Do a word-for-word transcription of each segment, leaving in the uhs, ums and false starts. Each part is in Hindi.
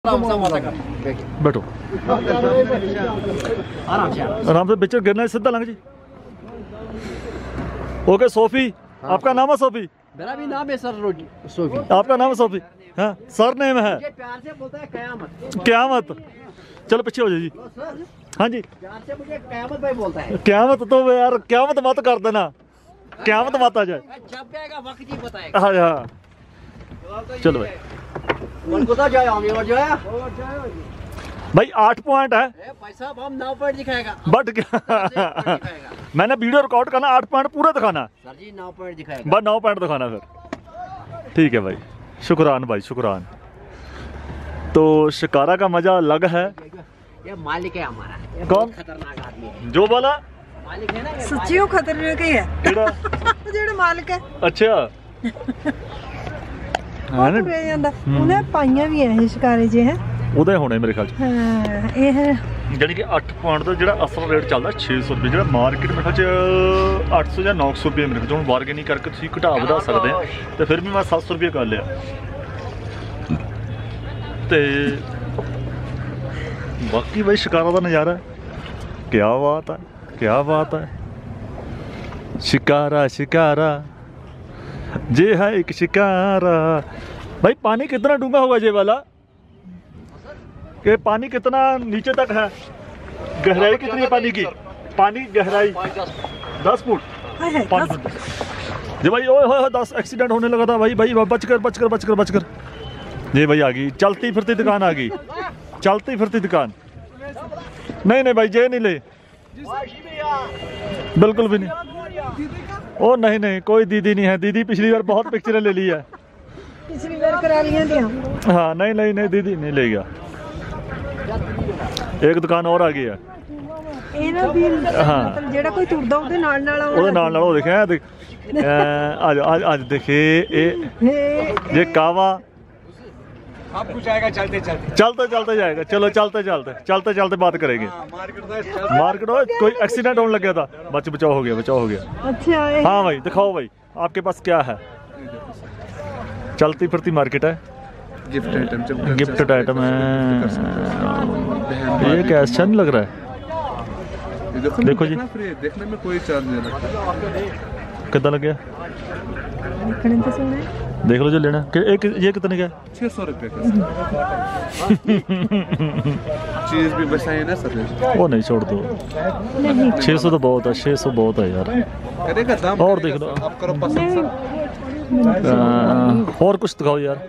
बैठो आराम से बिचर गिरना है, सीधा लंघ जी। ओके सोफी, हाँ। आपका नाम है सोफी? मेरा भी नाम है सर सोफी। आपका नाम है सोफी? हाँ, सर नेम है। प्यार से बोलता है कयामत। कयामत। चलो पीछे हो जाओ जी। हाँ जी, प्यार से मुझे कयामत भाई बोलता है। कयामत तो यार कयामत मत कर देना, कयामत मत आ जाए। जब भी आएगा वक्त ही बताएगा। हाँ हाँ, चलो भाई भाई आठ पॉइंट है पैसा हम नौ पॉइंट दिखाएगा। बट क्या मैंने वीडियो रिकॉर्ड करना, आठ पॉइंट पूरा दिखाना सर जी, नौ पॉइंट दिखाएगा। बस नौ पॉइंट दिखाना फिर। ठीक है भाई, शुक्रान भाई शुक्रान। तो शिकारा का मजा अलग है। ये मालिक है हमारा। कौन? खतरनाक आदमी है। जो बोला मालिक है ना, सच्ची वो खतरनाक ही है। जेड़ा मालिक है। अच्छा ਉਹ ਤੁਰਿਆ ਜਾਂਦਾ ਉਹਨੇ ਪਾਈਆਂ ਵੀ ਐ ਸ਼ਿਕਾਰੇ ਜੇ ਹੈ ਉਹਦੇ ਹੋਣੇ ਮੇਰੇ ਖਿਆਲ ਚ। ਹਾਂ ਇਹ ਜਾਨੀ ਕਿ ਅੱਠ ਪੁਆਇੰਟ ਦਾ ਜਿਹੜਾ ਅਸਲ ਰੇਟ ਚੱਲਦਾ ਛੇ ਸੌ ਰੁਪਏ, ਜਿਹੜਾ ਮਾਰਕੀਟ ਮੇਰੇ ਖਿਆਲ ਚ ਅੱਠ ਸੌ ਜਾਂ ਨੌ ਸੌ ਰੁਪਏ ਮੇਰੇ ਖਿਆਲ ਚ। ਹੁਣ ਬਾਰਗੇਨਿੰਗ ਕਰਕੇ ਤੁਸੀਂ ਘਟਾ ਵਧਾ ਸਕਦੇ ਆ, ਤੇ ਫਿਰ ਵੀ ਮੈਂ ਸੱਤ ਸੌ ਰੁਪਏ ਕਰ ਲਿਆ। ਤੇ ਬਾਕੀ ਬਈ ਸ਼ਿਕਾਰਾ ਦਾ ਨਜ਼ਾਰਾ ਕਿਆ ਬਾਤ ਹੈ, ਕਿਆ ਬਾਤ ਹੈ। शिकारा शिकारा जे है एक शिकारा। भाई पानी कितना डूंगा होगा ये वाला, कि पानी कितना नीचे तक है, गहराई कितनी है पानी की? पानी गहराई दस फुट पाँच फुट। जी भाई ओए होए दस एक्सीडेंट होने लगा था भाई। भाई बचकर बचकर बचकर बचकर ये भाई आ गई चलती फिरती दुकान, आ गई चलती फिरती दुकान। नहीं नहीं भाई ये नहीं ले, बिल्कुल भी नहीं। ओ नहीं नहीं, कोई दीदी नहीं है। दीदी पिछली बार बहुत पिक्चरें ले ली है, पिछली बार करा लिया थी। हाँ नहीं नहीं नहीं, दीदी नहीं ले गया। एक दुकान और आ गई है। ਇਹਨਾਂ ਦੀ हाँ ਮਤਲਬ ਜਿਹੜਾ ਕੋਈ ਤੁਰਦਾ ਉਹਦੇ ਨਾਲ ਨਾਲ ਆਉਂਦਾ। ਉਹਦੇ ਨਾਲ ਨਾਲ ਉਹ ਦੇਖਿਆ ਦੇਖ आज आज आज देखे ये कावा आप कुछ आएगा चलते चलते चलते चलते जाएगा। चलो चलते चलते चलते चलते बात करेंगे। मार्केट में कोई एक्सीडेंट होने लग गया था, बच बचाव हो गया, बचाव हो गया। अच्छा हाँ भाई दिखाओ भाई आपके पास क्या है। चलती फिरती मार्केट है, गिफ्ट आइटम गिफ्ट आइटम है। ये क्या अच्छा नहीं लग रहा है? देखो जी, देखने में कोई चार्ज नहीं लगता। कितना लग गया देखने तो सोना है। देख लो जो लेना। एक ये कितने का? छह सौ रुपये का। चीज भी बचाई ना सर। वो नहीं छोड़ दो, छह सौ तो बहुत है, छह सौ बहुत है यार। करेगा दाम और देख लो आप करो पसंद सर। आ, और कुछ दिखाओ यार।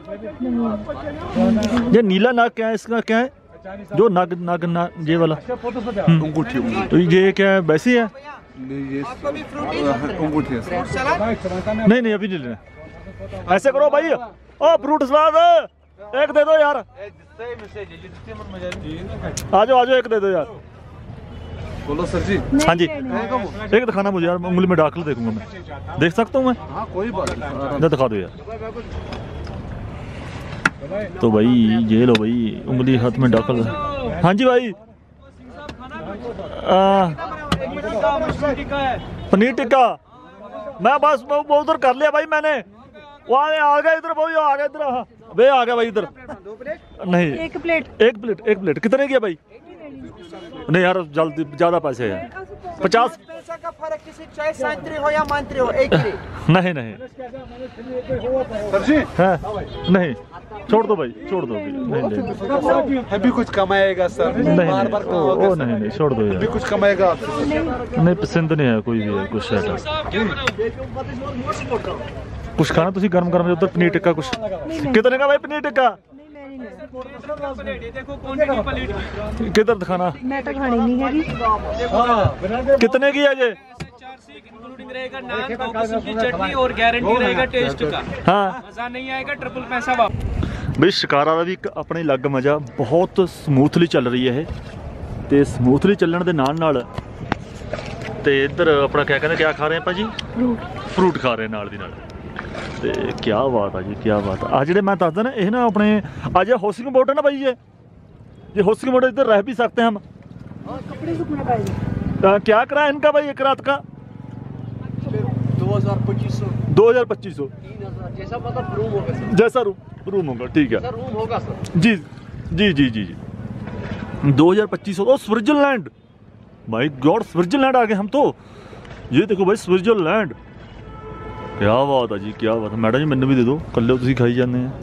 ये नीला नाग क्या है, इसका क्या है? जो नाग नाग नाग ये वाला अंगूठी। तो ये क्या है, वैसी है? नहीं ये अंगूठी है। नहीं नहीं अभी नहीं लेना। ऐसे करो भाई, ओ फ्रूट सलाद एक दे दो यार। आ जाओ आ जाओ, एक दे दो यार। बोलो सर जी। हाँ जी एक दिखाना मुझे यार, उंगली में डाकल देखूंगा मैं, देख सकता हूँ मैं? हाँ कोई बात नहीं, दिखा दो यार। तो भाई ये लो भाई, उंगली हाथ में डाकल। हाँ जी भाई पनीर टिक्का मैं बस वो उधर कर लिया भाई मैंने। वहाँ आ गया इधर, भाई आ गया इधर, वे आ गया भाई इधर। नहीं एक प्लेट एक प्लेट एक प्लेट कितने की है भाई? नहीं यार जल्दी ज्यादा पैसे है यार, पचास पैसा का फर्क किसी चाहे संतरी हो या मंत्री हो एक ही। नहीं नहीं सर जी है नहीं, छोड़ दो भाई छोड़ दो। नहीं नहीं अभी कुछ कमाएगा सर। नहीं बार बार नहीं, ओ, ओ नहीं नहीं छोड़ दो अभी यार। कुछ कमाएगा आपसे। नहीं पसंद नहीं है कोई भी है कुछ है। कुछ खाना तुसी गरम गरम उधर पनीर टिक्का कुछ कितने का भाई पनीर टिक्का? किधर दिखाना? मैं तो खानी नहीं है। कितने की है ये? रहेगा नान, दो किस्म की चटनी और गारंटी रहेगा टेस्ट का। हाँ मजा नहीं आएगा, ट्रिपल पैसा वापस। बई शिकारा ਦਾ ਵੀ ਇੱਕ ਆਪਣਾ ਹੀ ਅਲੱਗ ਮਜ਼ਾ, ਬਹੁਤ ਸਮੂਥਲੀ ਚੱਲ ਰਹੀ ਹੈ ਇਹ। ਤੇ ਸਮੂਥਲੀ ਚੱਲਣ ਦੇ ਨਾਲ ਨਾਲ ਤੇ ਇੱਧਰ ਆਪਣਾ ਕਿਆ ਕਹਿੰਦੇ ਕਿਆ ਖਾ ਰਹੇ ਆਪਾਂ ਜੀ? ਫਰੂਟ ਖਾ ਰਹੇ ਨਾਲ ਦੀ ਨਾਲ। ਤੇ ਕੀ ਬਾਤ ਆ ਜੀ, ਕੀ ਬਾਤ ਆ। ਜਿਹੜੇ ਮੈਂ ਦੱਸਦਾ ਨਾ ਇਹ ਨਾ ਆਪਣੇ ਅੱਜ ਹਾਊਸਿੰਗ बोट है ना भाई, ये ये हाउसिंग बोट इधर रह भी सकते हैं हम। कपड़े सुखने पाए। क्या किराया इनका भाई एक रात का? दो हजार पच्चीस सौ दो हजार पच्चीस सौ तीन हजार जैसा मतलब रूम होगा सर। जैसा रूम रूम होगा ठीक है सर रूम होगा सर। जी जी जी जी जी दो हज़ार पच्चीस ओ स्विट्जरलैंड, भाई गॉड स्विट्जरलैंड आ गए हम तो। ये देखो भाई स्विट्जरलैंड, क्या बात है जी, क्या बात है। मैडम जी मैनू भी दे दो, कल्ले तुसीं खाई जाते हैं।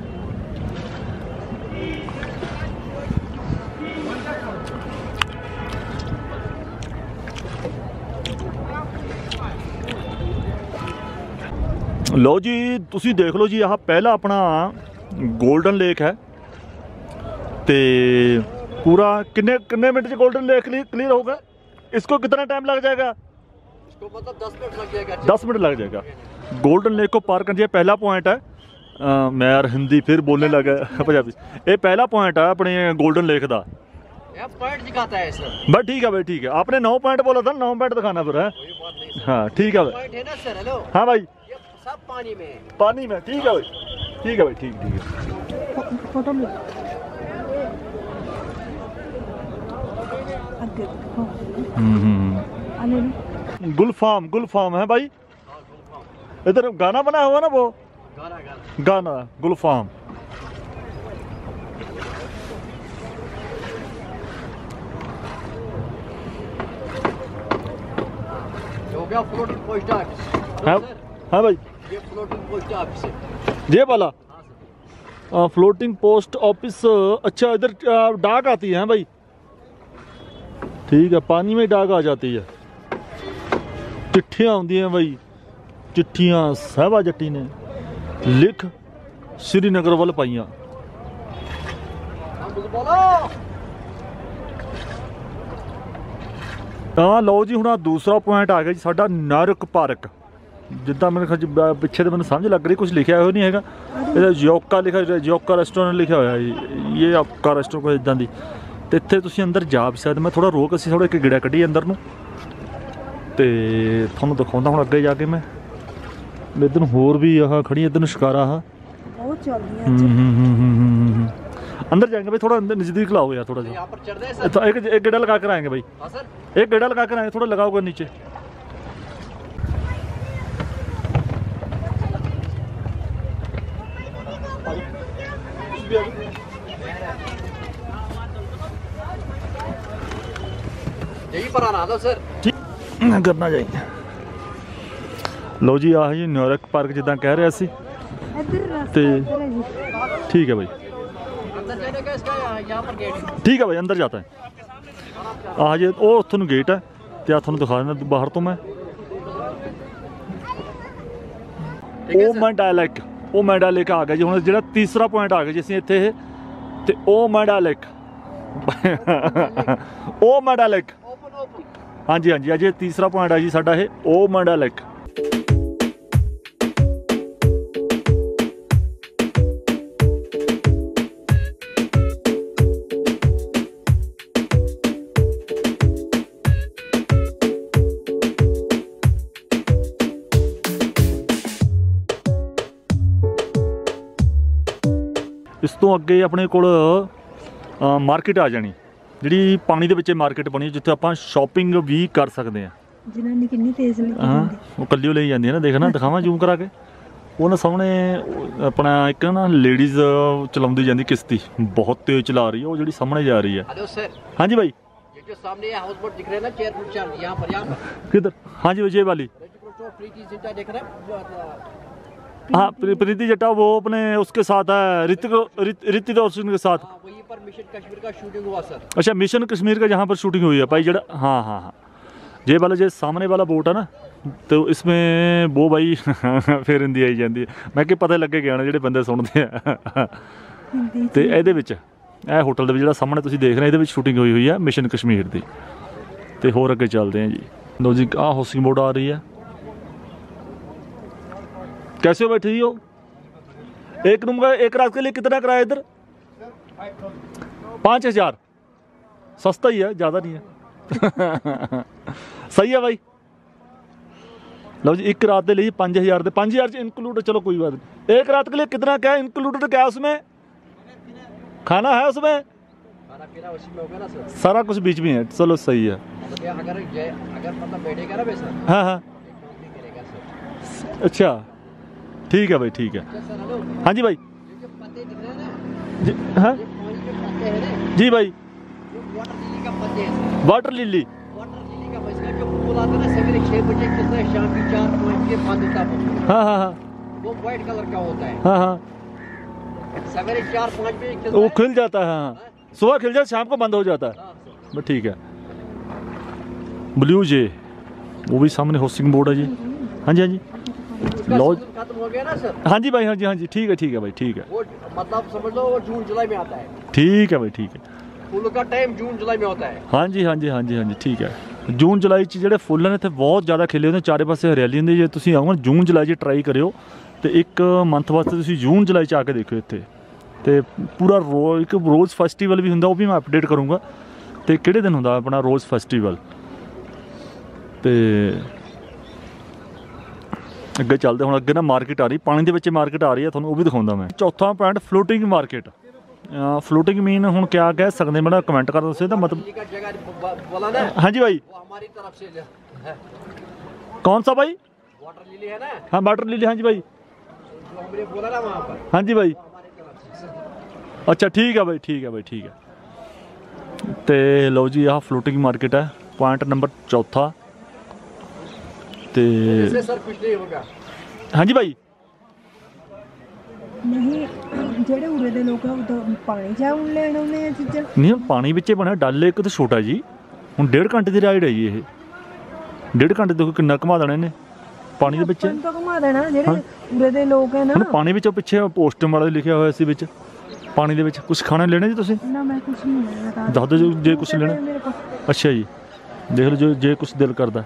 लो जी तुसी देख लो जी, आह पहला अपना गोल्डन लेक है ते पूरा किन्ने किन्ने मिनट च गोल्डन लेक क्लियर होगा? इसको कितना टाइम लग जाएगा? इसको मतलब दस मिनट लग जाएगा। दस मिनट लग जाएगा गोल्डन लेक को पार करने। पहला पॉइंट है, आ, मैं यार हिंदी फिर बोलने लगा पंजाबी। ये पहला पॉइंट है अपने गोल्डन लेक का। पॉइंट दिखाता है सर। बस ठीक है भाई, ठीक है। आपने नौ पॉइंट बोला था, नौ पॉइंट दिखाना फिर है। हाँ ठीक है भाई। पॉइंट है ना सर। हेलो हाँ भाई, ये सब पानी में है। पानी में, ठीक है भाई, ठीक है भाई, ठीक ठीक है। फोटो ले आगे हाँ हम्म हम्म आने लो। गुलफाम, गुलफाम है भाई। इधर गाना बना हुआ ना वो गाना गाना गाना गुलफाम। हो गया फ्लोटिंग पोस्ट ऑफिस। हाँ हाँ भाई, ये फ्लोटिंग पोस्ट ऑफिस है। ये वाला हाँ सर। Floating post office. अच्छा इधर आ, डाक आती है भाई, ठीक है। पानी में डाक आ जाती है, चिट्ठियाँ आती हैं भाई, चिट्ठियाँ साहबा जट्टी ने लिख श्रीनगर वाल पाइया। हम बोलो ਤਾਂ ਲਓ ਜੀ, ਹੁਣ ਆ ਦੂਸਰਾ ਪੁਆਇੰਟ ਆ ਗਿਆ ਜੀ ਸਾਡਾ, ਨਰਕ ਪਾਰਕ। ਜਿੱਦਾਂ ਮੈਨੂੰ ਖਜ ਪਿੱਛੇ ਤੇ ਮੈਨੂੰ ਸਮਝ ਲੱਗ ਰਹੀ ਕੁਝ ਲਿਖਿਆ ਹੋਇਆ ਨਹੀਂ ਹੈਗਾ, ਇਹਦਾ ਯੋਕਾ ਲਿਖਿਆ, ਯੋਕਾ ਰੈਸਟੋਰੈਂਟ ਲਿਖਿਆ ਹੋਇਆ ਜੀ, ਇਹ ਆਪਕਾ ਰੈਸਟੋਰੈਂਟ ਕੋਈ ਇਦਾਂ ਦੀ। ਤੇ ਇੱਥੇ ਤੁਸੀਂ ਅੰਦਰ ਜਾ ਵੀ ਸਕਦੇ। ਮੈਂ ਥੋੜਾ ਰੋਕ, ਅਸੀਂ ਥੋੜਾ ਇੱਕ ਗੇੜਾ ਕੱਢੀ ਅੰਦਰ ਨੂੰ ਤੇ ਤੁਹਾਨੂੰ ਦਿਖਾਉਂਦਾ ਹੁਣ ਅੱਗੇ ਜਾ ਕੇ। ਮੈਂ ਇੱਧਰ ਨੂੰ ਹੋਰ ਵੀ ਆਹ ਖੜੀ, ਇੱਧਰ ਨੂੰ ਸ਼ਿਕਾਰਾ ਆਹ ਉਹ ਚੱਲਦੀਆਂ हम्म, हम्म, हम्म, हम्म, हम्म, हम्म। अंदर जाएंगे भाई, थोड़ा अंदर नजदीक लाओ यार थोड़ा सा। यहाँ पर चढ़ रहे हैं सर। तो एक एक गेड़ा लगा कर आएंगे भाई, हाँ सर। एक गेड़ा लगा कर आएंगे, थोड़ा लगाओगे नीचे। यहीं पर आना दो सर। ठीक करना चाहिए। लो जी आह जी न्यूयॉर्क पार्क जिदा कह रहे सी। ਇੱਧਰ ਰਸਤਾ ਤੇ ਇੱਧਰ ਹੈ ਜੀ। ठीक है भाई, अंदर जाने का इसका यहाँ पर गेट है। ठीक है भाई, अंदर जाता है। आह जी वो उत्थों गेट है ਤੇ ਆ ਤੁਹਾਨੂੰ ਦਿਖਾ ਦਿੰਦਾ ਬਾਹਰ ਤੋਂ ਮੈਂ। ਉਹ ਮੰਡਾ ਲੇਕ, ਉਹ ਮੰਡਾ ਲੇਕ ਆ ਗਿਆ ਜੀ। ਹੁਣ ਜਿਹੜਾ ਤੀਸਰਾ ਪੁਆਇੰਟ ਆ ਗਿਆ ਜੀ ਅਸੀਂ ਇੱਥੇ ਇਹ, ਤੇ ਉਹ ਮੰਡਾ ਲੇਕ ਉਹ ਮੰਡਾ ਲੇਕ। Open open. ਹਾਂਜੀ ਹਾਂਜੀ, ਅਜੇ ਤੀਸਰਾ ਪੁਆਇੰਟ ਆ ਜੀ ਸਾਡਾ ਇਹ, ਉਹ ਮੰਡਾ ਲੇਕ। ਇਸ ਤੋਂ ਅੱਗੇ ਆਪਣੇ ਕੋਲ ਮਾਰਕੀਟ ਆ ਜਾਣੀ, ਜਿਹੜੀ ਪਾਣੀ ਦੇ ਵਿੱਚ ਮਾਰਕੀਟ ਬਣੀ, ਜਿੱਥੇ ਆਪਾਂ ਸ਼ਾਪਿੰਗ ਵੀ ਕਰ ਸਕਦੇ ਹਾਂ। ਜਨਾਨੀ ਕਿੰਨੀ ਤੇਜ਼ ਲੱਗੀ ਹਾਂ ਉਹ ਕੱਲੀ ਓ ਲਈ ਜਾਂਦੀ ਹੈ ਨਾ, ਦੇਖਣਾ ਦਿਖਾਵਾਂ ਜ਼ੂਮ ਕਰਾ ਕੇ। ਉਹਨਾਂ ਸਾਹਮਣੇ ਆਪਣਾ ਇੱਕ ਨਾ ਲੇਡੀਜ਼ ਚਲਾਉਂਦੀ ਜਾਂਦੀ ਕਿਸ਼ਤੀ, ਬਹੁਤ ਤੇਜ਼ ਚਲਾ ਰਹੀ ਹੈ ਉਹ ਜਿਹੜੀ ਸਾਹਮਣੇ ਜਾ ਰਹੀ ਹੈ। Hello sir. ਹਾਂਜੀ ਭਾਈ, ये जो सामने ये हाउस बोट दिख रहे हैं ना, चेयरफुल चार, यहाँ पर यहाँ पर किधर? हाँ जी विजय वाली, प्रीति जिंटा देख रहे हैं। हाँ प्री- प्रीति जट्टा, वो अपने उसके साथ है ऋतिक ऋत- ऋतिक रोशन के साथ। हाँ वहीं पर मिशन कश्मीर का शूटिंग हुआ सर। अच्छा मिशन कश्मीर का जहाँ पर शूटिंग हुई है भाई, जड़ा हाँ हाँ हाँ ये वाला जो सामने वाला बोट है ना, तो इसमें वो भाई फिर हिंदी आई जाती है। मैं कि पता लगे गया ना ਜਿਹੜੇ ਬੰਦੇ ਸੁਣਦੇ ਆ। ਹਿੰਦੀ ਤੇ ਇਹਦੇ ਵਿੱਚ ਇਹ ਹੋਟਲ ਦੇ ਵਿੱਚ ਜਿਹੜਾ ਸਾਹਮਣੇ ਤੁਸੀਂ ਦੇਖ ਰਹੇ ਇਹਦੇ ਵਿੱਚ ਸ਼ੂਟਿੰਗ ਹੋਈ ਹੋਈ ਹੈ ਮਿਸ਼ਨ ਕਸ਼ਮੀਰ ਦੀ। ਤੇ ਹੋਰ ਅੱਗੇ ਚੱਲਦੇ ਹਾਂ ਜੀ। ਲੋ ਜੀ ਆਹ ਹਾਊਸਿੰਗ ਬੋਰਡ ਆ ਰਹੀ ਹੈ। कैसे हो बैठे हो? एक रूम का एक रात के लिए कितना किराया इधर? पाँच हजार सस्ता ही है, ज़्यादा नहीं है। सही है भाई। लो जी एक रात के लिए पाँच हज़ार दे पाँच हज़ार इंक्लूड, चलो कोई बात नहीं। एक रात के लिए कितना क्या इंक्लूडेड, क्या उसमें खाना है, उसमें खाना पीना उसी में होगा ना सर। सारा कुछ बीच में है, चलो सही है। मतलब ये अगर ये अगर मतलब बैठेगा ना वैसा हाँ हाँ काम नहीं करेगा सर। अच्छा ठीक है भाई, ठीक है। अच्छा सर हेलो, हाँ जी भाई ये जो पत्ते दिख रहे हैं ना, जी हाँ ये पानी के पत्ते पत्ते हैं ना, जी भाई, वो वाटर लिली का पत्ते हैं। Water lily. वाटर लिली का मसला जो फूल आता है ना, सवेरे छह बजे कितना है, शाम की चार पाँच बजे बंद होता है। हाँ हाँ हाँ वो व्हाइट कलर का होता है। हाँ हाँ, सवेरे चार पाँच बजे खिलता वो है। खिल जाता है। हाँ, सुबह खिल जाता, शाम को बंद हो जाता है। हाँ, बस ठीक है। ब्लू जे, वो भी सामने हाउसिंग बोर्ड है जी। हाँ जी हाँ जी, उसका लॉज। सीजन खत्म हो गया ना सर, हाँ जी भाई, हाँ जी हाँ जी, ठीक है ठीक है भाई, ठीक है वो मतलब समझ लो वो जून जुलाई में आता है। ठीक है भाई, ठीक है। फूलों का टाइम जून जुलाई में होता है। हाँ जी हाँ जी हाँ जी हाँ जी, ठीक है। ਜੂਨ ਜੁਲਾਈ 'ਚ ਜਿਹੜੇ ਫੁੱਲ ਨੇ ਇੱਥੇ ਬਹੁਤ ਜ਼ਿਆਦਾ ਖਿਲੇ ਹੁੰਦੇ, ਚਾਰੇ ਪਾਸੇ ਹਰਿਆਲੀ ਹੁੰਦੀ। ਜੇ ਤੁਸੀਂ ਆਓ ਨਾ ਜੂਨ ਜੁਲਾਈ 'ਚ ਟਰਾਈ ਕਰਿਓ, ਤੇ ਇੱਕ ਮੰਥ ਵਾਸਤੇ ਤੁਸੀਂ ਜੂਨ ਜੁਲਾਈ 'ਚ ਆ ਕੇ ਦੇਖਿਓ ਇੱਥੇ। ਤੇ ਪੂਰਾ ਰੋ ਇੱਕ ਰੋਜ਼ ਫੈਸਟੀਵਲ ਵੀ ਹੁੰਦਾ, ਉਹ ਵੀ ਮੈਂ ਅਪਡੇਟ ਕਰੂੰਗਾ। ਤੇ ਕਿਹੜੇ ਦਿਨ ਹੁੰਦਾ ਆਪਣਾ ਰੋਜ਼ ਫੈਸਟੀਵਲ। ਤੇ ਅੱਗੇ ਚੱਲਦੇ, ਹੁਣ ਅੱਗੇ ਨਾ ਮਾਰਕੀਟ ਆ ਰਹੀ, ਪਾਣੀ ਦੇ ਵਿੱਚ ਮਾਰਕੀਟ ਆ ਰਹੀ ਹੈ, ਤੁਹਾਨੂੰ ਉਹ ਵੀ ਦਿਖਾਉਂਦਾ ਮੈਂ। ਚੌਥਾ ਪੁਆਇੰਟ ਫਲੋਟਿੰਗ ਮਾਰਕੀਟ। फ्लोटिंग मीन हूँ क्या कह सकते हैं, कमेंट कर दो इसका मतलब। का जगह बोला ना, हाँ जी भाई, वो हमारी तरफ से है। कौन सा भाई? वाटर लिली है ना, हाँ वाटर लिली, हाँ जी भाई, जो हमने बोला ना वहाँ पर, हाँ जी भाई। हमारी तरफ से। अच्छा ठीक है भाई, ठीक है भाई, ठीक है। तो लो जी, आह फ्लोटिंग मार्केट है, पॉइंट नंबर चौथा। तो इससे सर कुछ नहीं होगा। हाँ जी भाई, ਨਹੀਂ ਜਿਹੜੇ ਉਰੇ ਦੇ ਲੋਕ ਆ ਉਹ ਤਾਂ ਪਾਣੀ ਜਾਉਣ ਲੈਣ ਆਉਂਦੇ ਆ ਚੀਜ਼ਾਂ। नहीं पानी बिच्चे बनया डल एक तो छोटा जी, हूँ डेढ़ घंटे की राइड है जी। ये डेढ़ घंटे देखो किन्ना घुमा देना इन्हें पानी के बिच्चे। ਤਾਂ ਘੁਮਾ ਦੇਣਾ ਜਿਹੜੇ ਉਰੇ ਦੇ ਲੋਕ ਹੈ ਨਾ। ਹੁਣ ਪਾਣੀ ਵਿੱਚੋਂ ਪਿੱਛੇ ਪੋਸਟਰ ਵਾਲਾ ਲਿਖਿਆ ਹੋਇਆ ਸੀ ਵਿੱਚ, ਪਾਣੀ ਦੇ ਵਿੱਚ ਕੁਝ ਖਾਣਾ ਲੈਣਾ ਜੀ ਤੁਸੀਂ? ਨਾ ਮੈਂ ਕੁਝ ਨਹੀਂ ਲੈਣਾ ਤਾਂ ਦੱਸ ਦਿਓ ਜੇ ਕੁਝ ਲੈਣਾ। ਮੇਰੇ ਕੋਲ ਅੱਛਾ ਜੀ, ਦੇਖ ਲਓ ਜੋ ਜੇ ਕੁਝ ਦਿਲ ਕਰਦਾ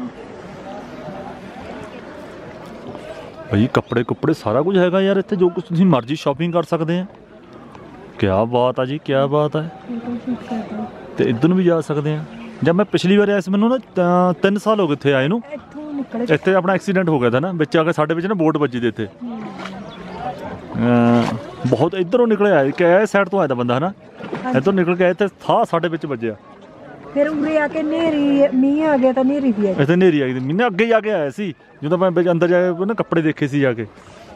ਭਾਈ। ਕੱਪੜੇ ਕੁੱਪੜੇ ਸਾਰਾ ਕੁਝ ਹੈਗਾ ਯਾਰ ਇੱਥੇ, ਜੋ ਕੁਝ ਤੁਸੀਂ ਮਰਜ਼ੀ ਸ਼ਾਪਿੰਗ ਕਰ ਸਕਦੇ ਆ। ਕਿਆ ਬਾਤ ਆ ਜੀ, ਕਿਆ ਬਾਤ ਹੈ। ਫੋਟੋ ਸ਼ੂਟ ਕਰਦਾ ਤੇ ਇੱਧਰ ਨੂੰ ਵੀ ਜਾ ਸਕਦੇ ਆ। ਜਦ ਮੈਂ ਪਿਛਲੀ ਵਾਰ ਆਇਆ ਸੀ, ਮੈਨੂੰ ਨਾ ਤਾਂ ਤਿੰਨ ਸਾਲ ਹੋ ਗਏ ਇੱਥੇ ਆਏ ਨੂੰ। ਇੱਥੋਂ ਨਿਕਲੇ ਇੱਥੇ ਆਪਣਾ ਐਕਸੀਡੈਂਟ ਹੋ ਗਿਆ था ਨਾ, ਵਿੱਚ ਆ ਕੇ ਸਾਡੇ ਵਿੱਚ ਨਾ ਬੋਟ ਵੱਜੀ ਦੇ ਇੱਥੇ। ਅਹ ਬਹੁਤ ਇੱਧਰੋਂ ਨਿਕਲਿਆ ਕਿ ਇਹ ਸਾਈਡ ਤੋਂ ਆਇਆ ਤਾਂ ਬੰਦਾ ਹੈ ਨਾ, ਇੱਧਰੋਂ ਨਿਕਲ ਕੇ ਇੱਥੇ ਥਾ ਸਾਡੇ ਵਿੱਚ ਵੱਜਿਆ। ਫਿਰ ਉਰੇ ਆ ਕੇ ਨੇਰੀ ਮੀਂਹ ਆ ਗਿਆ ਤਾਂ ਨੇਰੀ ਵੀ ਆਈ। ਇੱਥੇ ਹਨੇਰੀ ਆਈ, ਮਹੀਨੇ ਅੱਗੇ ਜਾ ਕੇ ਆਇਆ ਸੀ ਜਦੋਂ ਮੈਂ ਵਿੱਚ ਅੰਦਰ ਜਾ ਕੇ ਨਾ ਕੱਪੜੇ ਦੇਖੇ ਸੀ ਜਾ ਕੇ।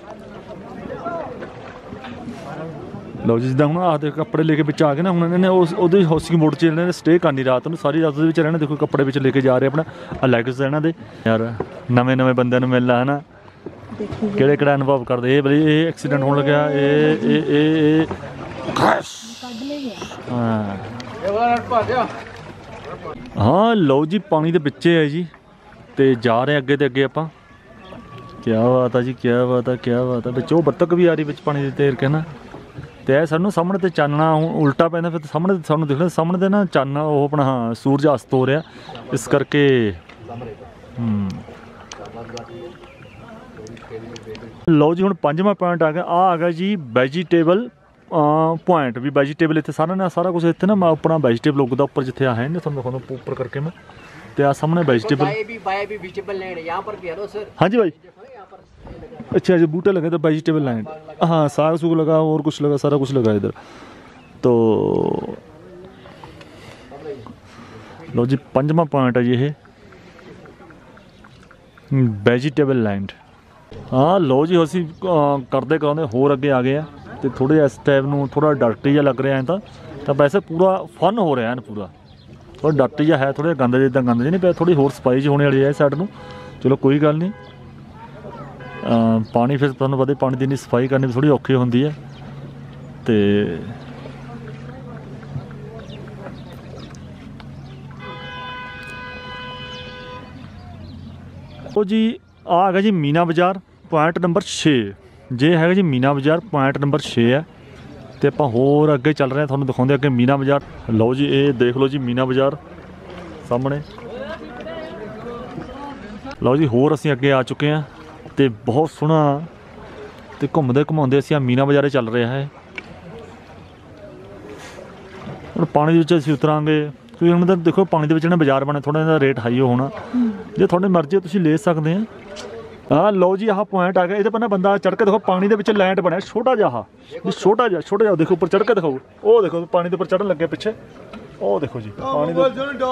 ਲਓ ਜੀ, ਜਿੱਦਾਂ ਹੁਣ ਆਹ ਦੇ ਕੱਪੜੇ ਲੈ ਕੇ ਵਿੱਚ ਆ ਕੇ ਨਾ, ਹੁਣ ਇਹਨਾਂ ਨੇ ਉਸ ਉਹਦੇ ਹਾਊਸਿੰਗ ਬੋਰਡ 'ਚ ਇਹਨਾਂ ਨੇ ਸਟੇ ਕਰਨੀ ਰਾਤ ਨੂੰ, ਸਾਰੀ ਰਾਤ ਉਹਦੇ ਵਿੱਚ ਰਹਿਣਾ। ਦੇਖੋ ਕੱਪੜੇ ਵਿੱਚ ਲੈ ਕੇ ਜਾ ਰਹੇ ਆਪਣਾ ਅਲੈਗਸ ਇਹਨਾਂ ਦੇ। ਯਾਰ ਨਵੇਂ ਨਵੇਂ ਬੰਦਿਆਂ ਨੂੰ ਮਿਲਣਾ ਹੈ ਨਾ, ਦੇਖੀ ਕਿਹੜੇ ਕਿਹੜਾ ਅਨੁਭਵ ਕਰਦੇ। ਇਹ ਬਈ ਇਹ ਐਕਸੀਡੈਂਟ ਹੋਣ ਲੱਗਿਆ, ਇਹ ਇਹ ਇਹ ਕੱਢ ਲੈ ਗਿਆ। ਹਾਂ ये वाला रट पा दिया। ਹਾਂ ਲਓ ਜੀ, ਪਾਣੀ ਦੇ ਵਿੱਚੇ ਹੈ ਜੀ, ਤੇ ਜਾ ਰਹੇ ਅੱਗੇ ਤੇ ਅੱਗੇ ਆਪਾਂ। ਕਿਆ ਬਾਤ ਆ ਜੀ, ਕਿਆ ਬਾਤ ਆ, ਕਿਆ ਬਾਤ ਆ। ਵਿੱਚ ਉਹ ਬੱਤਕ ਵੀ ਆ ਰਹੀ ਵਿੱਚ ਪਾਣੀ ਦੇ ਤੇਰ ਕੇ ਨਾ। ਤੇ ਇਹ ਸਾਨੂੰ ਸਾਹਮਣੇ ਤੇ ਚਾਨਣਾ ਹੁਣ ਉਲਟਾ ਪੈਂਦਾ, ਫਿਰ ਸਾਹਮਣੇ ਸਾਨੂੰ ਦਿਖ ਰਿਹਾ ਸਾਹਮਣੇ ਤੇ ਨਾ ਚਾਨਣਾ ਉਹ ਆਪਣਾ ਹਾਂ ਸੂਰਜ ਅਸਤ ਹੋ ਰਿਹਾ, ਇਸ ਕਰਕੇ ਹੂੰ। ਲਓ ਜੀ, ਹੁਣ ਪੰਜਵਾਂ ਪੁਆਇੰਟ ਆ ਗਿਆ। ਆ ਆ ਗਿਆ ਜੀ ਵੈਜੀਟੇਬਲ ਪੁਆਇੰਟ। ਵੀ ਵੈਜੀਟੇਬਲ ਇੱਥੇ ਸਾਰਾ ਨਾ ਸਾਰਾ ਕੁਝ ਇੱਥੇ ਨਾ ਮੈਂ ਆਪਣਾ ਵੈਜੀਟੇਬਲ ਉੱਗਦਾ ਉੱਪਰ ਜਿੱਥੇ ਆ ਹੈ ਨਾ, ਤੁਹਾਨੂੰ ਦਿਖਾਉਂਦਾ ਉੱਪਰ ਕਰਕੇ ਮੈਂ। ਤੇ ਆ ਸਾਹਮਣੇ ਵੈਜੀਟੇਬਲ। बाय भी बाय भी वेजिटेबल लैंड है यहाँ पर भी है ना सर। हाँ जी भाई, देखो ना यहाँ पर अच्छा जो बूटे लगे तो वेजिटेबल लैंड। हाँ, साग सूग लगा और कुछ लगा, सारा कुछ लगा इधर। तो लो जी, पंजवा पॉइंट है जी ये वेजिटेबल लैंड। हाँ लो जी, ਅਸੀਂ ਕਰਦੇ ਕਰਾਉਂਦੇ ਹੋਰ ਅੱਗੇ ਆ ਗਏ ਆ ਤੇ ਥੋੜੇ ਇਸ ਟਾਈਪ ਨੂੰ ਥੋੜਾ ਡਰਟੀ ਜਿਹਾ ਲੱਗ ਰਿਹਾ ਐ ਤਾਂ ਤਾਂ ਵੈਸੇ ਪੂਰਾ ਫਨ ਹੋ ਰਿਹਾ ਐਨ ਪੂਰਾ। ਥੋੜਾ ਡਰਟੀ ਜਿਹਾ ਹੈ, ਥੋੜੇ ਗੰਦ ਜਿਹਾ ਗੰਦ ਜਿਹਾ ਨਹੀਂ ਪਿਆ, ਥੋੜੀ ਹੋਰ ਸਫਾਈ ਜਿਹੀ ਹੋਣੇ ਵਾਲੀ ਹੈ ਸਾਈਡ ਨੂੰ। ਚਲੋ ਕੋਈ ਗੱਲ ਨਹੀਂ। ਪਾਣੀ ਫਿਰ ਤੁਹਾਨੂੰ ਪਤਾ ਪਾਣੀ ਦੀ ਇੰਨੀ ਸਫਾਈ ਕਰਨੀ ਥੋੜੀ ਔਖੀ ਹੁੰਦੀ ਹੈ। ਤੇ ਉਹ ਜੀ ਆ ਗਿਆ ਜੀ ਮੀਨਾ ਬਾਜ਼ਾਰ, ਪੁਆਇੰਟ ਨੰਬਰ ਛੇ। ਜੇ ਹੈਗਾ ਜੀ ਮੀਨਾ ਬਾਜ਼ਾਰ, ਪੁਆਇੰਟ ਨੰਬਰ ਛੇ ਹੈ। ਤੇ ਆਪਾਂ ਹੋਰ ਅੱਗੇ ਚੱਲ ਰਹੇ ਹਾਂ, ਤੁਹਾਨੂੰ ਦਿਖਾਉਂਦੇ ਅੱਗੇ ਮੀਨਾ ਬਾਜ਼ਾਰ। ਲਓ ਜੀ, ਇਹ ਦੇਖ ਲਓ ਜੀ ਮੀਨਾ ਬਾਜ਼ਾਰ ਸਾਹਮਣੇ। ਲਓ ਜੀ, ਹੋਰ ਅਸੀਂ ਅੱਗੇ ਆ ਚੁੱਕੇ ਹਾਂ ਤੇ ਬਹੁਤ ਸੋਹਣਾ ਤੇ ਘੁੰਮਦੇ ਘੁਮਾਉਂਦੇ ਅਸੀਂ ਆ ਮੀਨਾ ਬਾਜ਼ਾਰੇ ਚੱਲ ਰਿਹਾ ਹੈ। ਹੁਣ ਪਾਣੀ ਦੇ ਵਿੱਚ ਅਸੀਂ ਉਤਰਾਂਗੇ, ਕਿਉਂਕਿ ਹੁਣ ਤਾਂ ਦੇਖੋ ਪਾਣੀ ਦੇ ਵਿੱਚ ਨਾ ਬਾਜ਼ਾਰ ਬਣੇ, ਥੋੜ੍ਹਾ ਜਿਹਾ ਰੇਟ ਹਾਈ ਹੋਣਾ। ਜੇ ਤੁਹਾਡੀ ਮਰਜ਼ੀ ਤੁਸੀਂ ਲੈ ਸਕਦੇ ਆ। ਹਾਂ ਲਓ ਜੀ, ਆਹ ਪੁਆਇੰਟ ਆ ਗਿਆ। ਇਹਦੇ ਪਰ ਨਾ ਬੰਦਾ ਚੜ੍ਹ ਕੇ ਦੇਖੋ, ਪਾਣੀ ਦੇ ਵਿੱਚ ਲੈਂਡ ਬਣਿਆ ਛੋਟਾ ਜਿਹਾ, ਛੋਟਾ ਜਿਹਾ ਛੋਟਾ ਜਿਹਾ ਦੇਖੋ, ਉੱਪਰ ਚੜ੍ਹ ਕੇ ਦਿਖਾਓ। ਉਹ ਦੇਖੋ ਪਾਣੀ ਦੇ ਉੱਪਰ ਚੜ੍ਹਨ ਲੱਗੇ ਪਿੱਛੇ, ਉਹ ਦੇਖੋ ਜੀ ਪਾਣੀ ਦੇ।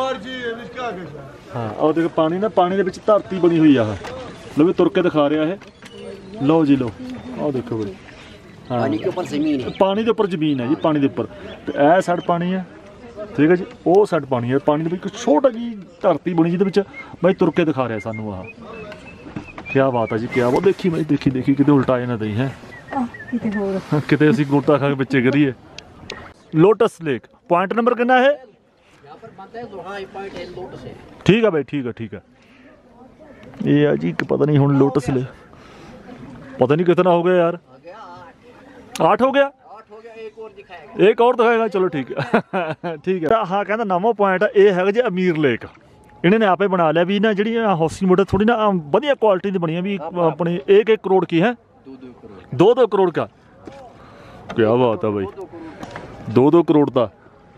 ਹਾਂ ਉਹ ਦੇਖੋ ਪਾਣੀ ਨਾ, ਪਾਣੀ ਦੇ ਵਿੱਚ ਧਰਤੀ ਬਣੀ ਹੋਈ ਆ। ਲਓ ਵੀ ਤੁਰ ਕੇ ਦਿਖਾ ਰਿਹਾ ਇਹ। ਲਓ ਜੀ ਲਓ, ਆਹ ਦੇਖੋ ਬਈ हाँ। पानी के ऊपर जमीन है। पानी के उपर जमीन है जी, पानी के उपर ਤੇ ਇਹ ਸਾਈਡ ਪਾਣੀ ਹੈ, ਠੀਕ ਹੈ ਜੀ। ਉਹ ਸਾਈਡ ਪਾਣੀ ਹੈ, ਪਾਣੀ ਦੇ ਵਿੱਚ ਇੱਕ ਛੋਟਾ ਜੀ ਧਰਤੀ ਬਣੀ ਜਿਹਦੇ ਵਿੱਚ ਬਾਈ ਤੁਰ ਕੇ ਦਿਖਾ ਰਿਹਾ ਸਾਨੂੰ। ਆਹ ਕੀ ਬਾਤ ਹੈ ਜੀ, ਕੀ ਬਾਤ। ਦੇਖੀ ਬਾਈ, ਦੇਖੀ ਦੇਖੀ ਕਿਤੇ ਉਲਟਾ ਨਾ ਦਈ ਹੈ, ਆਹ ਕਿਤੇ ਹੋਰ ਕਿਤੇ ਅਸੀਂ ਗੋਟਾ ਖਾ ਕੇ ਬੱਚੇ ਕਰੀਏ। ਲੋਟਸ ਲੇਕ ਪੁਆਇੰਟ ਨੰਬਰ ਕਿੰਨਾ ਹੈ? यहाँ पर बनता है लोहा पॉइंट है लोटस है। ठीक है भाई, ठीक है ठीक है। ये है जी कि पता नहीं हूँ लोटस ले, पता नहीं कितना हो गया यार। आ गया आठ। आठ हो गया, आठ हो गया, एक और दिखाएगा। एक और दिखाएगा, चलो ठीक है ठीक है। हाँ कहता नवा पॉइंट ये है जी अमीर लेक। इन्होंने ने आपे बना लिया भी ना जी हाउसिंग बोर्ड थोड़ी ना वधिया क्वालिटी की बनी है भी अपने एक एक करोड़ की है, दो दो करोड़ दो दो करोड़ का। क्या बात है भाई, दो दो करोड़ का।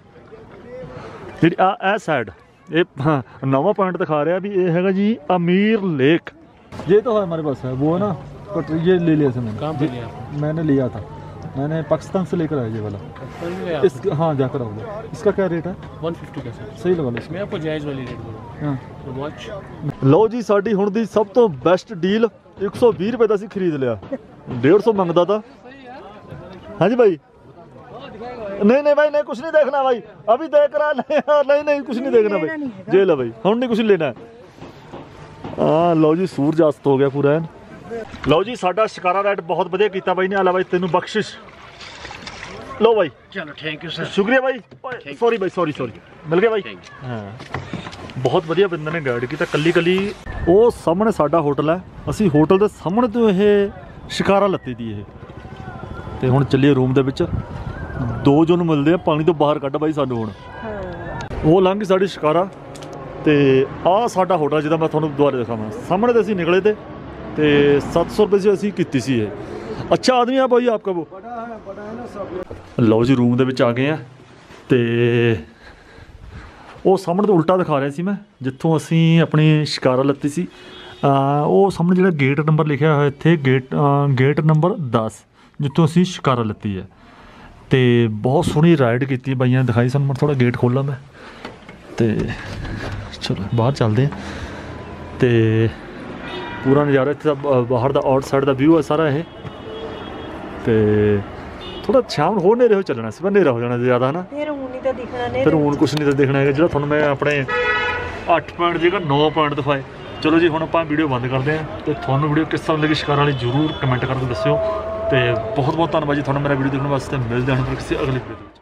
जी आ साइड ये हाँ नवा पॉइंट दिखा रहा भी ये है जी अमीर लेक। ये तो है हमारे पास है, वो है ना कटरी, ये ले लिया था मैंने। कहाँ पे लिया? मैंने लिया था, मैंने पाकिस्तान से लेकर आया ये वाला। इस हाँ जाकर आओगे। इसका क्या रेट है? वन फिफ्टी का सर। सही लगा लो इसमें। मैं आपको जायज़ वाली रेट बोलूँ। हाँ तो वॉच ਲਓ ਜੀ ਸਾਡੀ ਹੁਣ ਦੀ ਸਭ ਤੋਂ ਬੈਸਟ ਡੀਲ एक सौ बीस रुपए ਦਾ ਅਸੀਂ ਖਰੀਦ ਲਿਆ। डेढ़ सौ ਮੰਗਦਾ था। हाँ जी भाई, नहीं नहीं भाई नहीं, कुछ नहीं देखना भाई, अभी देख रहा नहीं नहीं नहीं कुछ नहीं देखना भाई, जे लो भाई हम नहीं कुछ लेना है। हाँ लो जी सूरज अस्त हो गया पूरा। लो जी साडा शिकारा राइड बहुत बढ़िया किया भाई ने। आला भाई तेनू बख्शिश। लो भाई चलो थैंक यू सर। शुक्रिया भाई, सॉरी भाई, सॉरी सॉरी मिल गया भाई। हाँ बहुत ਵਧੀਆ ਬੰਦੇ ਨੇ ਗਾਈਡ ਕੀਤਾ। ਕੱਲੀ ਕੱਲੀ ਉਹ ਸਾਹਮਣੇ ਸਾਡਾ ਹੋਟਲ ਹੈ, ਅਸੀਂ ਹੋਟਲ ਦੇ ਸਾਹਮਣੇ ਤੋਂ ਇਹ ਸ਼ਿਕਾਰਾ ਲੱਤੀ ਦੀ ਇਹ। ਤੇ ਹੁਣ ਚੱਲੀਏ ਰੂਮ ਦੇ ਵਿੱਚ। ਦੋ ਜਣ ਮਿਲਦੇ ਆ, ਪਾਣੀ ਤੋਂ ਬਾਹਰ ਕੱਢ ਬਾਈ ਸਾਨੂੰ ਹੁਣ। ਉਹ ਲੰਘ ਸਾਡੀ ਸ਼ਿਕਾਰਾ ਤੇ ਆਹ ਸਾਡਾ ਹੋਟਲ ਜਿਹਦਾ ਮੈਂ ਤੁਹਾਨੂੰ ਦੁਬਾਰਾ ਦਿਖਾਵਾਂ। ਸਾਹਮਣੇ ਤੇ ਅਸੀਂ ਨਿਕਲੇ ਤੇ ਤੇ ਸੱਤ ਸੌ ਰੁਪਏ 'ਚ ਅਸੀਂ ਕੀਤੀ ਸੀ ਇਹ। ਅੱਛਾ ਆਦਮੀ ਆ ਭਾਈ ਆਪਕਾ ਉਹ। ਲਓ ਜੀ ਰੂਮ ਦੇ ਵਿੱਚ ਆ ਗਏ ਆ ਤੇ ਉਹ ਸਾਹਮਣੇ ਤੋਂ ਉਲਟਾ ਦਿਖਾ ਰਿਹਾ ਸੀ ਮੈਂ ਜਿੱਥੋਂ ਅਸੀਂ ਆਪਣੀ ਸ਼ਿਕਾਰਾ ਲੱਤੀ ਸੀ। ਉਹ ਸਾਹਮਣੇ ਜਿਹੜਾ ਗੇਟ ਨੰਬਰ ਲਿਖਿਆ ਹੋਇਆ ਇੱਥੇ, ਗੇਟ ਗੇਟ ਨੰਬਰ ਦਸ, ਜਿੱਥੋਂ ਅਸੀਂ ਸ਼ਿਕਾਰਾ ਲੱਤੀ ਹੈ। ਤੇ ਬਹੁਤ ਸੋਹਣੀ ਰਾਈਡ ਕੀਤੀ ਬਾਈਆਂ ਨੇ ਦਿਖਾਈ ਸਾਨੂੰ। ਮੈਂ ਥੋੜ੍ਹਾ ਗੇਟ ਖੋਲ੍ਹਾਂ ਮੈਂ ਤੇ ਚਲੋ ਬਾਹਰ ਚੱਲਦੇ ਹਾਂ। ਤੇ ਪੂਰਾ ਨਜ਼ਾਰਾ ਇੱਥੇ ਦਾ ਬਾਹਰ ਦਾ ਆਊਟ ਸਾਈਡ ਦਾ ਵਿਊ ਹੈ ਸਾਰਾ ਇਹ। ਤੇ ਥੋੜਾ ਸ਼ਾਮ ਹੋ ਹਨੇਰੇ ਹੋ ਚੱਲਣਾ ਸੀ, ਪਰ ਹਨੇਰਾ ਹੋ ਜਾਣਾ ਜ਼ਿਆਦਾ ਹੈ ਨਾ, ਫਿਰ ਹੁਣ ਨਹੀਂ ਤਾਂ ਦਿਖਣਾ ਨਹੀਂ, ਫਿਰ ਹੁਣ ਕੁਛ ਨਹੀਂ ਤਾਂ ਦੇਖਣਾ ਹੈਗਾ। ਜਿਹੜਾ ਤੁਹਾਨੂੰ ਮੈਂ ਆਪਣੇ ਅੱਠ ਪੁਆਇੰਟ ਦੀ ਜਗ੍ਹਾ ਨੌ ਪੁਆਇੰਟ ਦਿਖਾਏ। ਚਲੋ ਜੀ ਹੁਣ ਆਪਾਂ ਵੀਡੀਓ ਬੰਦ ਕਰਦੇ ਹਾਂ ਤੇ ਤੁਹਾਨੂੰ ਵੀਡੀਓ ਕਿਸ ਤਰ੍ਹਾਂ ਲੱਗੀ ਸ਼ਿਕਾਰਾ ਵਾਲੀ ਜ਼ਰੂਰ ਕਮੈਂਟ ਕਰਕੇ ਦੱਸਿਓ। ਤੇ ਬਹੁਤ ਬਹੁਤ ਧੰਨਵਾਦ ਜੀ ਤੁਹਾਨੂੰ ਮੇਰਾ ਵੀਡੀਓ ਦੇਖਣ ਵਾਸਤੇ। ਮਿਲਦੇ ਹਾਂ ਫਿਰ ਕਿਸੇ ਅਗਲੀ ਵੀਡੀਓ